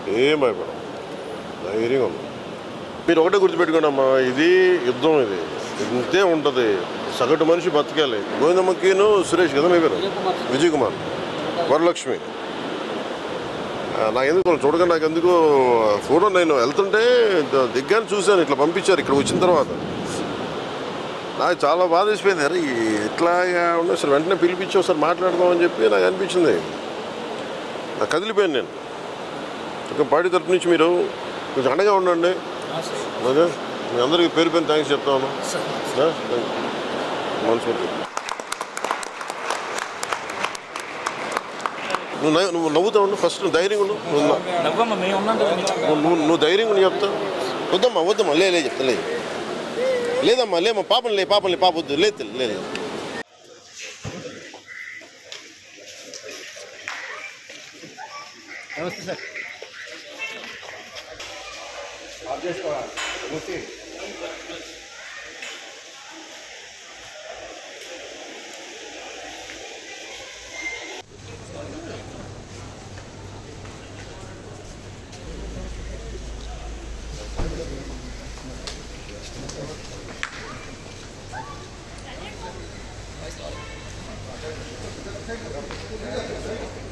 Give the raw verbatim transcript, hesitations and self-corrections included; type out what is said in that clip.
ఏం భయపడం, ధైర్యంగా ఉంది. మీరు ఒకటే గుర్తుపెట్టుకోండి అమ్మా, ఇది యుద్ధం, ఇది ఇంతే ఉంటుంది. సగటు మనిషి బతకాలి. గోవిందమ్మకిను సురేష్ కదా మీ పేరు, విజయ్ కుమార్, వరలక్ష్మి. నాకు ఎందుకు చూడగా నాకు ఎందుకు ఫోటో నేను వెళ్తుంటే దిగ్గాన్ని చూశాను, ఇట్లా పంపించారు ఇక్కడ వచ్చిన తర్వాత. నాకు చాలా బాధ వేసిపోయింది. అరే ఇట్లాగా ఉండే అసలు వెంటనే పిలిపించి ఒకసారి మాట్లాడదామని చెప్పి నాకు అనిపించింది. నాకు కదిలిపోయాను నేను. ఒక పార్టీ తరపు నుంచి మీరు కొంచెం అండగా ఉండండి. అదే మీ అందరికీ పేరు పేరు థ్యాంక్స్ చెప్తా ఉన్నా. మనస్ఫూర్తి. నువ్వు నువ్వు నవ్వుతా ఉండు, ఫస్ట్ నువ్వు ధైర్యంగా ఉండు. నువ్వు నువ్వు ధైర్యంగా నువ్వు చెప్తా. వద్దమ్మా వద్దమ్మా, లే లే చెప్తా, లేదు లేదమ్మా, లేమ్మా, పాపం లే, పాపం లే, పాప వద్దు, లేదు లేదు. నమస్తే సార్. నమస్తే. Thank you.